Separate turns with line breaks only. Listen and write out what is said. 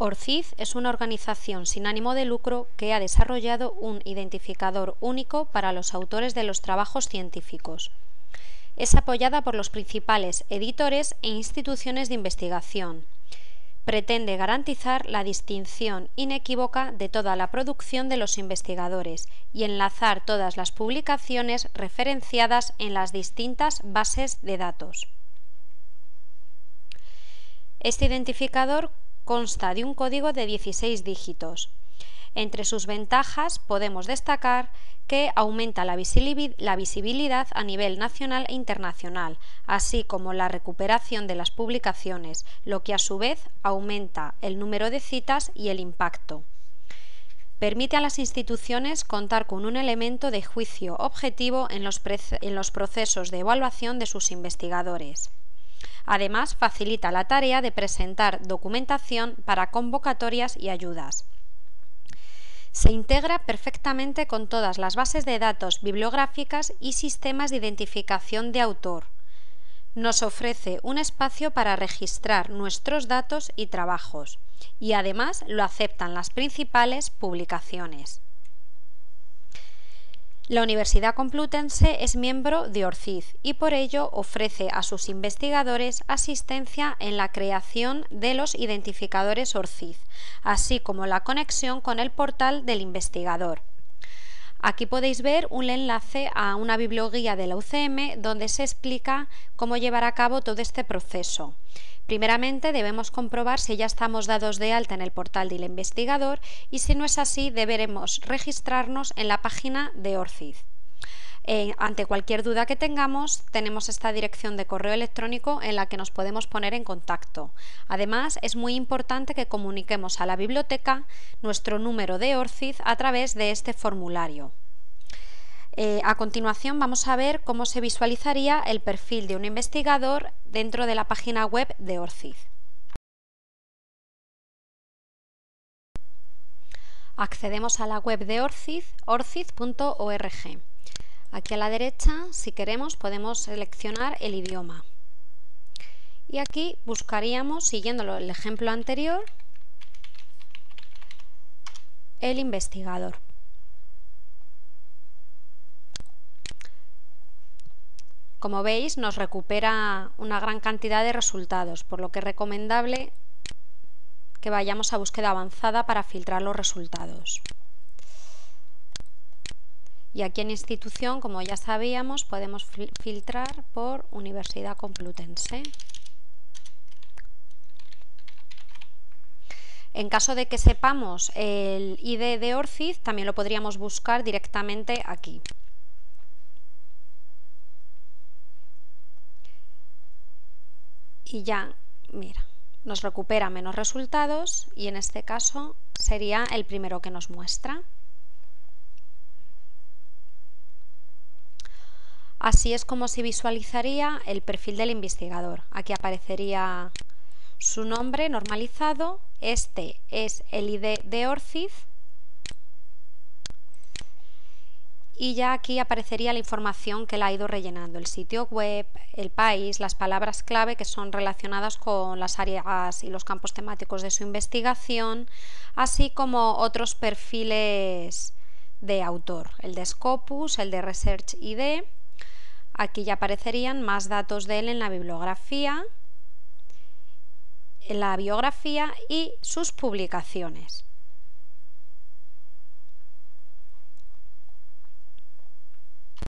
ORCID es una organización sin ánimo de lucro que ha desarrollado un identificador único para los autores de los trabajos científicos. Es apoyada por los principales editores e instituciones de investigación. Pretende garantizar la distinción inequívoca de toda la producción de los investigadores y enlazar todas las publicaciones referenciadas en las distintas bases de datos. Este identificador consta de un código de 16 dígitos. Entre sus ventajas podemos destacar que aumenta la visibilidad a nivel nacional e internacional, así como la recuperación de las publicaciones, lo que a su vez aumenta el número de citas y el impacto. Permite a las instituciones contar con un elemento de juicio objetivo en los procesos de evaluación de sus investigadores. Además, facilita la tarea de presentar documentación para convocatorias y ayudas. Se integra perfectamente con todas las bases de datos bibliográficas y sistemas de identificación de autor. Nos ofrece un espacio para registrar nuestros datos y trabajos, y además lo aceptan las principales publicaciones. La Universidad Complutense es miembro de ORCID y por ello ofrece a sus investigadores asistencia en la creación de los identificadores ORCID, así como la conexión con el portal del investigador. Aquí podéis ver un enlace a una biblioguía de la UCM donde se explica cómo llevar a cabo todo este proceso. Primeramente debemos comprobar si ya estamos dados de alta en el portal del investigador y si no es así deberemos registrarnos en la página de ORCID. Ante cualquier duda que tengamos tenemos esta dirección de correo electrónico en la que nos podemos poner en contacto. Además es muy importante que comuniquemos a la biblioteca nuestro número de ORCID a través de este formulario. A continuación vamos a ver cómo se visualizaría el perfil de un investigador dentro de la página web de ORCID. Accedemos a la web de ORCID, orcid.org. Aquí a la derecha, si queremos, podemos seleccionar el idioma. Y aquí buscaríamos, siguiendo el ejemplo anterior, el investigador. Como veis, nos recupera una gran cantidad de resultados, por lo que es recomendable que vayamos a búsqueda avanzada para filtrar los resultados. Y aquí en institución, como ya sabíamos, podemos filtrar por Universidad Complutense. En caso de que sepamos el ID de ORCID, también lo podríamos buscar directamente aquí. Y ya, mira, nos recupera menos resultados y en este caso sería el primero que nos muestra. Así es como se visualizaría el perfil del investigador. Aquí aparecería su nombre normalizado, este es el ID de ORCID y ya aquí aparecería la información que él ha ido rellenando, el sitio web, el país, las palabras clave que son relacionadas con las áreas y los campos temáticos de su investigación, así como otros perfiles de autor, el de Scopus, el de Research ID. Aquí ya aparecerían más datos de él en la bibliografía, en la biografía y sus publicaciones.